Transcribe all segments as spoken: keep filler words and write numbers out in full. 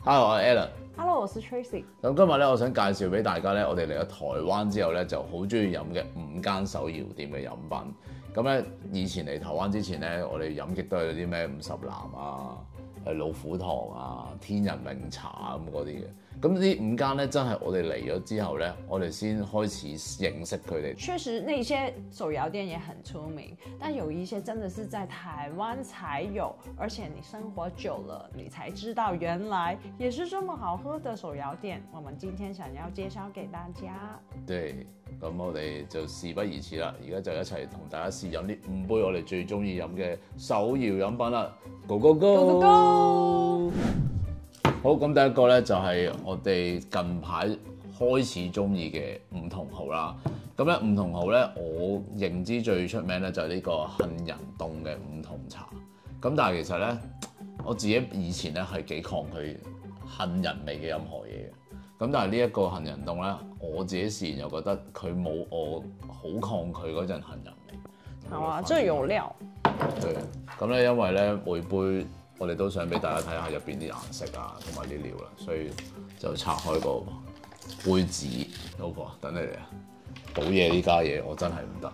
Hello， 我係 Alan。 Hello， 我是 Tracy。 咁今日咧，我想介紹俾大家咧，我哋嚟咗台灣之後咧，就好中意飲嘅五間手搖店嘅飲品。咁咧，以前嚟台灣之前咧，我哋飲極都係啲咩五十嵐啊、誒老虎堂啊、天人茗茶咁嗰啲嘅。咁呢五間咧，真係我哋嚟咗之後咧，我哋先開始認識佢哋。 確實，那些手搖店也很出名，但有一些真的是在台灣才有，而且你生活久了，你才知道原來也是這麼好喝的手搖店。我們今天想要介紹給大家。 對，咁我哋就事不宜遲啦，而家就一齊同大家試飲呢五杯我哋最中意飲嘅手搖飲品啦 ！Go go go！ Go go go！ 好，咁第一個咧就係我哋近排開始中意嘅五桐號啦。咁咧五桐號咧，我認知最出名咧就係呢個杏仁凍嘅五桐茶。咁但係其實咧，我自己以前咧係幾抗拒杏仁味嘅任何嘢嘅。咁但係呢一個杏仁凍咧，我自己試完又覺得佢冇我好抗拒嗰陣杏仁味。 好啊，這有料。 對，咁咧因為咧每杯。我哋都想俾大家睇下入邊啲顏色啊，同埋啲料啦，所以就拆開個杯子。老婆，等你嚟啊！補嘢呢家嘢我真係唔得。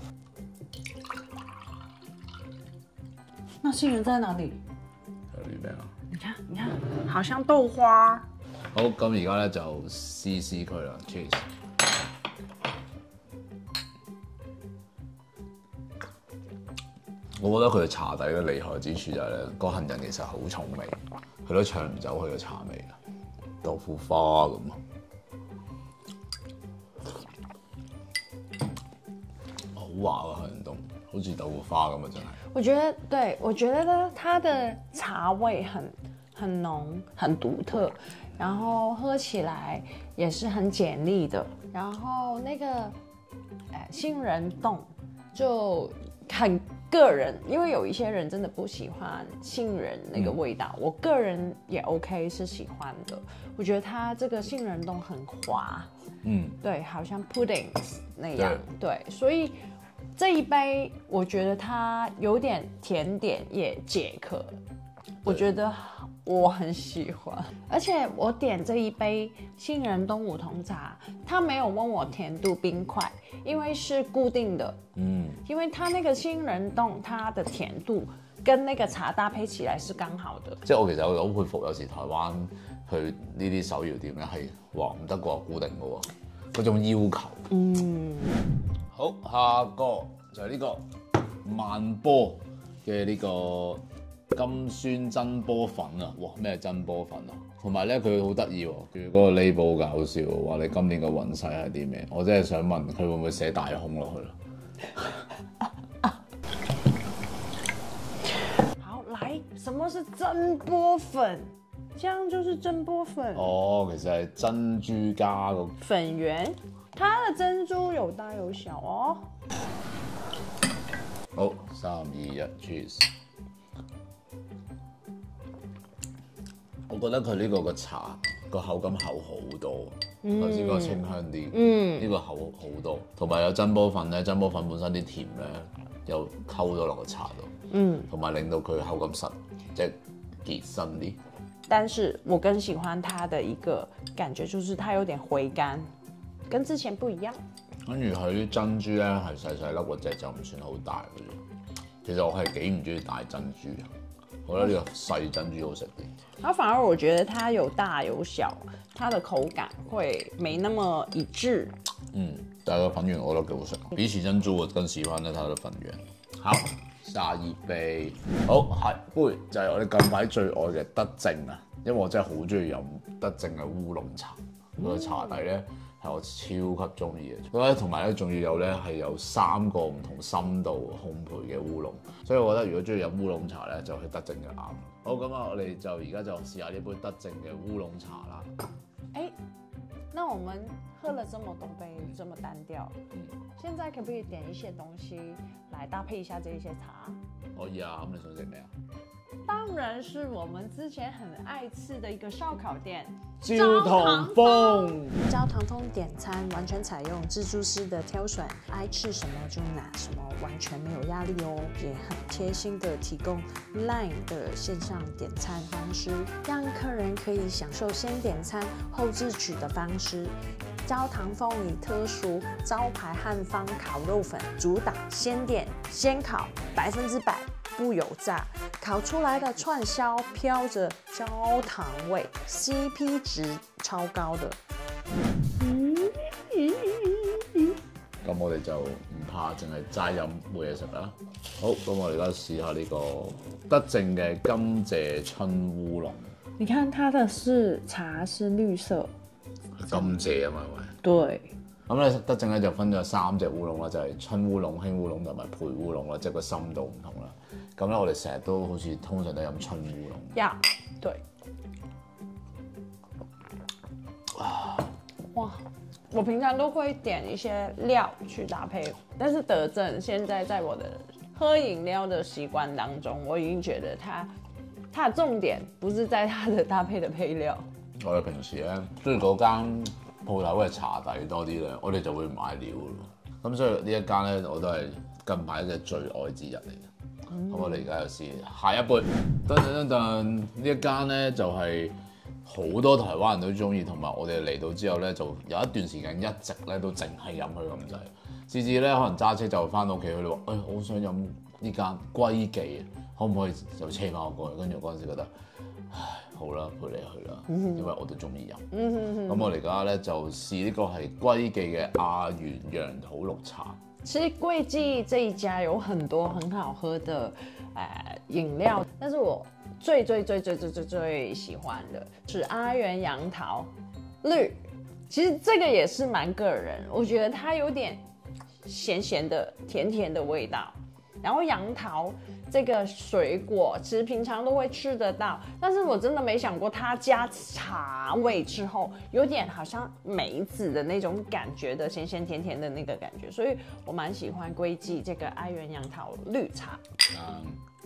那杏仁在哪裡？ 有啲咩啊？ 你看，你看，好像豆花。 好，咁而家咧就試試佢啦 ，cheers。我覺得佢嘅茶底咧厲害之處就係咧，個杏仁其實好重味，佢都搶唔走佢嘅茶味嘅，豆腐花咁啊，好滑啊杏仁凍，好似豆腐花咁啊真係。 我覺得，對，我覺得呢，它的茶味很很濃，很獨特，然後喝起來也是很簡麗的，然後那個，誒，杏仁凍就很。個人，因為有一些人真的不喜歡杏仁那個味道，嗯、我個人也 OK 是喜歡的。我覺得它這個杏仁凍很滑，嗯，對，好像 pudding 那樣，對，對，所以這一杯我覺得它有點甜點也解渴，我覺得我很喜歡。而且我點這一杯杏仁凍五桐茶，他沒有問我甜度冰塊，因為是固定的，嗯，因為它那個杏仁凍，它的甜度跟那個茶搭配起來是剛好的。 即係我其實我好佩服，有時台灣去呢啲手搖店咧係話唔得個固定嘅喎，嗰種要求。嗯，好，下個就係呢個萬波嘅呢個金酸真波粉啊！哇，咩真波粉啊？同埋咧，佢好得意喎，佢嗰個 label 搞笑，話你今年嘅運勢係啲咩？我真係想問佢會唔會寫大空落去咯？ 好，來，什麼是真波粉？這樣就是真波粉。 哦，其實係珍珠加個粉圓，它的珍珠有大有小哦。 好，三二一 ，cheers！我覺得佢呢個個茶個口感厚好多，頭先嗰個清香啲，嗯，呢個厚好多，同埋有真波粉咧，真波粉本身啲甜咧又溝咗落個茶度，嗯，同埋令到佢口感實即係結身啲。 但是我更喜歡它的一個感覺，就是它有點回甘，跟之前不一樣。 跟住佢啲珍珠咧係細細粒嗰隻就唔算好大嘅啫。其實我係幾唔中意大珍珠嘅。我覺得呢個細珍珠好食啲， 它反而我覺得它有大有小，它的口感會沒那麼一致。 嗯，但係個粉圓我覺得幾好食，比起珍珠我更喜歡呢它的粉圓。好，下二杯，好，下杯就係我哋近排最愛嘅德政啊，因為我真係好中意飲德政嘅烏龍茶，佢個茶底咧係我超級中意嘅，咁咧同埋咧仲要有咧係有三個唔同深度烘焙嘅烏龍，所以我覺得如果中意飲烏龍茶咧，就去德政嘅啱。好，咁啊，我哋就而家就試下呢杯德政嘅烏龍茶啦。 誒、欸，那我們喝了這麼多杯，這麼單調，嗯，現在可不可以點一些東西來搭配一下這一些茶？ 可以啊，咁你想食咩啊？ 当然是我们之前很爱吃的一个烧烤店—— 焦糖風。 焦糖風點餐完全採用自助式的挑選，愛吃什麼就拿什麼，完全沒有壓力哦。也很貼心的提供 Line 的線上點餐方式，讓客人可以享受先點餐後自取的方式。焦糖風以特殊招牌漢方烤肉粉主打先點先烤，百分之百不油炸，烤出來的串燒飄着焦糖味 ，C P 值超高的。 咁我哋就唔怕，淨係齋飲冇嘢食啦。好，咁我哋而家試下呢個德政嘅甘蔗春烏龍。 你看它的是茶是綠色， 甘蔗啊嘛，係咪？ 對。 咁咧德政咧就分咗三隻烏龍啦，就係、是、春烏龍、輕烏龍同埋培烏龍啦，即係個深度唔同啦。咁咧我哋成日都好似通常都飲春烏龍。 呀，對。啊，哇！我平常都會點一些料去搭配，但是德政現在在我的喝飲料的習慣當中，我已經覺得它它的重點不是在它的搭配的配料。 我哋平時咧，中意嗰間鋪頭嘅茶底多啲咧，我哋就會買料咯。咁所以呢一間咧，我都係近排嘅最愛之一嚟嘅。咁、嗯、我哋而家又試下一杯，噔噔噔噔，呢一間咧就係、是。好多台灣人都中意，同埋我哋嚟到之後咧，就有一段時間一直咧都淨係飲佢咁滯。次次咧可能揸車就翻到屋企，佢哋話：誒、哎，我好想飲呢間龜記，可唔可以就車翻我過去？跟住嗰陣時覺得，唉，好啦，陪你去啦，因為我都中意飲。咁、嗯、我哋而家咧就試呢個係龜記嘅阿元楊桃綠茶。 其實龜記這一家有很多很好喝的誒、呃、飲料，但是我最最最最最最最喜歡的是阿元楊桃綠。其實這個也是蠻個人，我覺得它有點鹹鹹的、甜甜的味道。然後楊桃這個水果其實平常都會吃得到，但是我真的沒想過它加茶味之後，有點好像梅子的那種感覺的鹹鹹甜甜的那個感覺，所以我蠻喜歡龜記這個阿元楊桃綠茶。 嗯，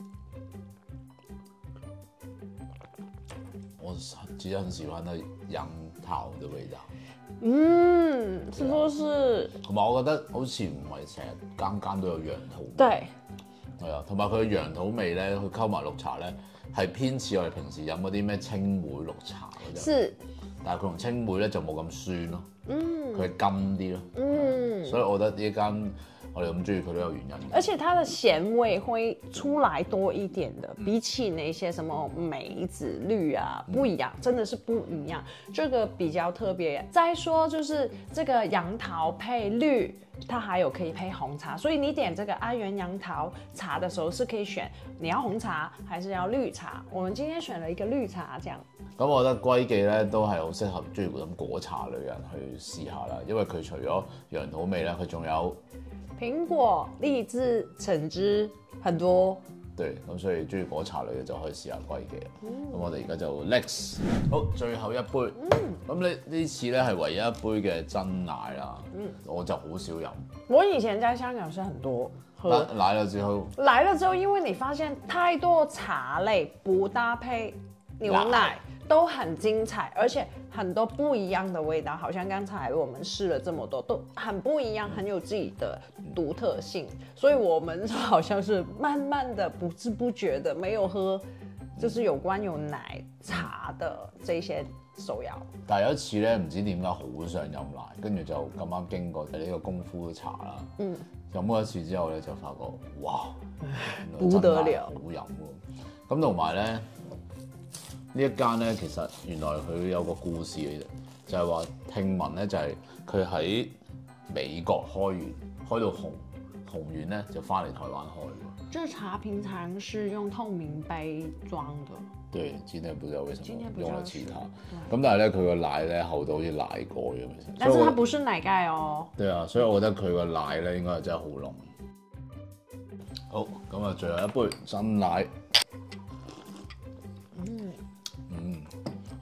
我其實很喜歡那楊桃的味道。 嗯，是不是？ 同埋我覺得好似唔係成日間間都有楊桃。 對。 係啊，同埋佢嘅楊桃味咧，佢溝埋綠茶咧，係偏似我哋平時飲嗰啲咩青梅綠茶嗰陣。是。但係佢同青梅咧就冇咁酸咯。嗯。佢係甘啲咯。嗯。所以我覺得呢一間我哋咁中意佢都有原因。 而且它的鹹味會出來多一點的，嗯、比起那些什麼梅子綠啊，不一樣，嗯、真的是不一樣。這個比較特別。再說就是這個楊桃配綠。它還有可以配紅茶，所以你點這個阿元楊桃茶的時候是可以選你要紅茶還是要綠茶。我們今天選了一個綠茶，這樣。 咁我覺得龜記咧都係好適合中意飲果茶類人去試下啦，因為佢除咗楊桃味咧，佢仲有蘋果、荔枝、橙汁，很多。 對，咁所以中意果茶類嘅就可以試下龜記。咁、嗯、我哋而家就 next， 好，最後一杯。咁呢呢次咧係唯一一杯嘅真奶啦。嗯，我就好少飲。我以前在香港是很多喝。 來了之後， 來了之後，因為你發現太多茶類不搭配牛奶都很精彩，而且很多不一樣的味道。好像剛才我們試了這麼多，都很不一樣，很有自己的獨特性。所以我們好像是慢慢的、不知不覺的，沒有喝，就是有關有奶茶的這些手搖。 但係有一次咧，唔知點解好想飲奶，跟住就咁啱經過呢個功夫茶啦。嗯，飲過一次之後咧，就發覺哇， 不得了， 好飲喎。咁同埋咧，呢一間咧，其實原來佢有個故事嘅啫，就係話聽聞咧，就係佢喺美國開完，開到紅紅完咧，就翻嚟台灣開。 這茶平常是用透明杯裝的。 對，今天不知道為什麼用了其他。 咁但係咧，佢個奶咧厚到好似奶蓋咁。 但是它不是奶蓋哦。 對啊，所以我覺得佢個奶咧應該係真係好濃。好，咁啊，最後一杯真奶。嗯嗯，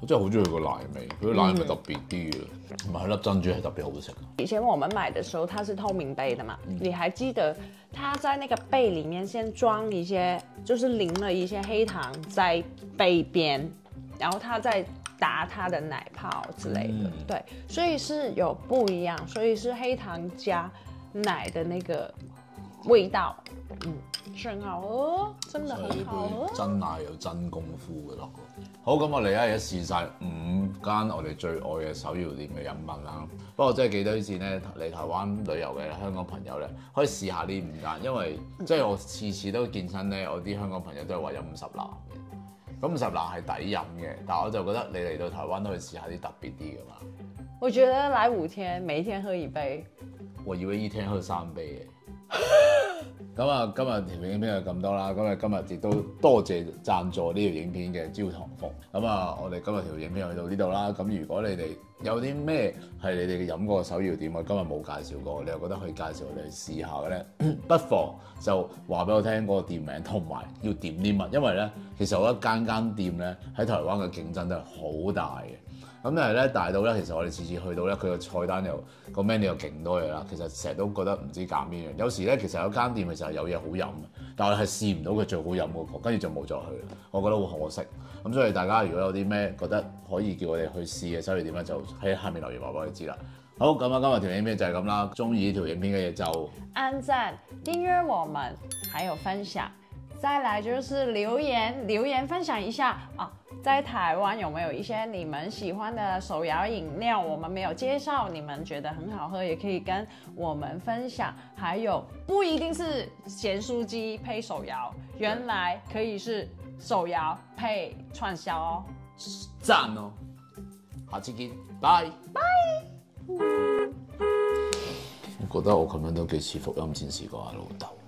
我真係好中意個奶味，佢個奶味特別啲嘅，同埋佢粒珍珠係特別好食。 以前我們買的時候，它是透明杯的嘛，嗯、你還記得它在那個杯裡面先裝一些，就是淋了一些黑糖在杯邊，然後它再打它的奶泡之類的，嗯、對，所以是有不一樣，所以是黑糖加奶的那個味道，嗯，是很好喝，真的很好喝。 真奶有真功夫嘅咯。好，咁我哋而家試晒五間我哋最愛嘅手搖店嘅飲品啦。不過真係幾推薦咧嚟台灣旅遊嘅香港朋友咧，可以試下呢五間，因為即係我次次都健身咧，我啲香港朋友都係話飲五十嵐嘅。咁五十嵐係抵飲嘅，但係我就覺得你嚟到台灣都可以試下啲特別啲嘅嘛。 我覺得來五天，每一天喝一杯。 我以為一天喝三杯嘅。咁啊，今日條影片就咁多啦。咁啊，今日亦都多謝贊助呢條影片嘅焦糖服。咁啊，我哋今日條影片去到呢度啦。咁如果你哋有啲咩係你哋飲過嘅手搖店，我今日冇介紹過，你又覺得可以介紹我哋去試下嘅咧，不妨就話俾我聽嗰個店名同埋要點啲乜。因為咧，其實我覺得間間店咧喺台灣嘅競爭都係好大嘅。咁但係咧大到咧，其實我哋次次去到咧，佢個菜單又個 menu 又勁多嘢啦。其實成日都覺得唔知揀邊樣。有時咧，其實有間店其實係有嘢好飲，但係係試唔到佢最好飲嗰個，跟住就冇再去啦。我覺得好可惜。咁所以大家如果有啲咩覺得可以叫我哋去試嘅手搖店咧，就喺下面留言話俾我哋知啦。好，咁啊，今日條影片就係咁啦。中意呢條影片嘅嘢就按讚、訂閱我們，還有分享。再來就是留言，留言分享一下啊，在台灣有沒有一些你們喜歡的手搖飲料？我們沒有介紹，你們覺得很好喝，也可以跟我們分享。還有不一定是鹹酥雞配手搖，原來可以是手搖配串燒哦。 讚哦！下次見，拜拜。我覺得我咁樣都幾似福音戰士個阿老豆。